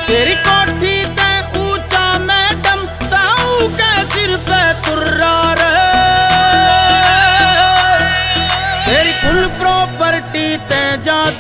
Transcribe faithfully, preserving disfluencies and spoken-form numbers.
तेरी कोठी ते ऊंचा मैडम ताऊ के सिर पे तुर्रा रे। तेरी कुल प्रॉपर्टी ते जा